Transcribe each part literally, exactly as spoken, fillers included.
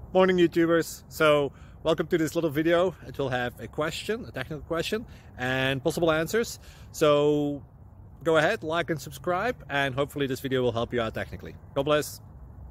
Morning YouTubers. So welcome to this little video. It will have a question, a technical question, and possible answers. So go ahead, like and subscribe, and hopefully this video will help you out technically. God bless.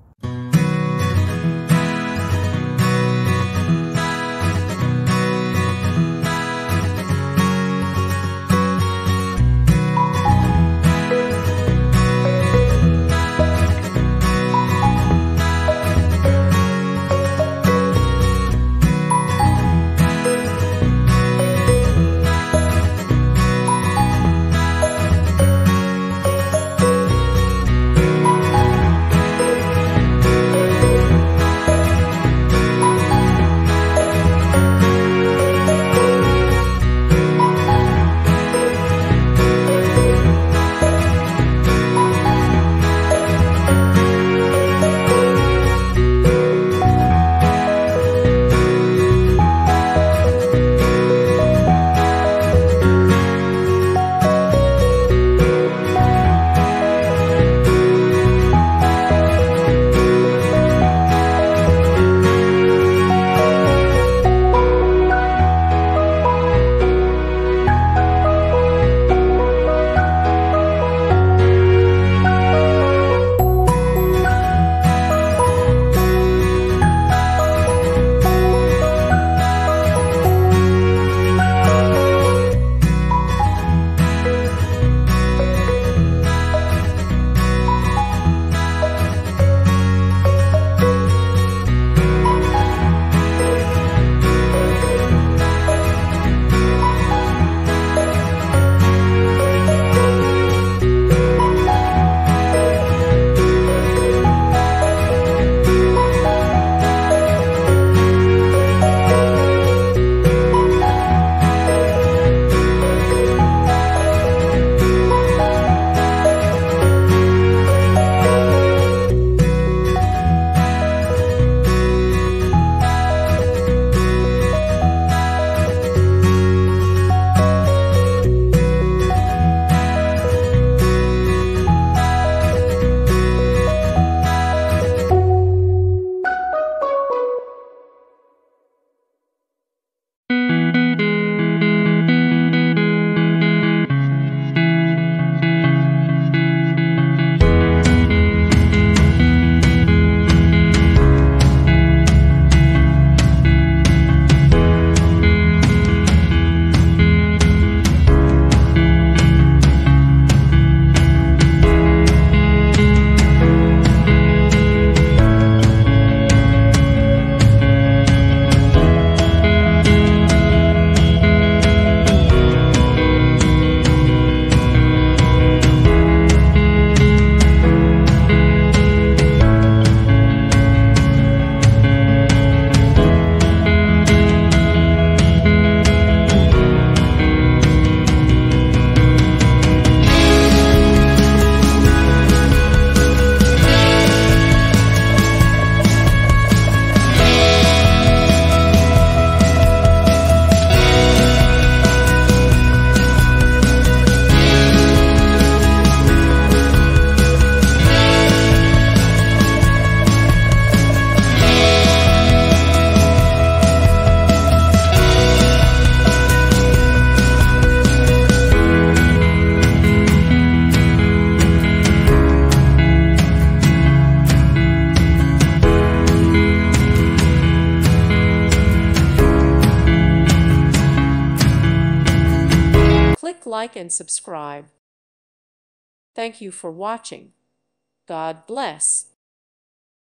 Click like and subscribe. Thank you for watching. God bless.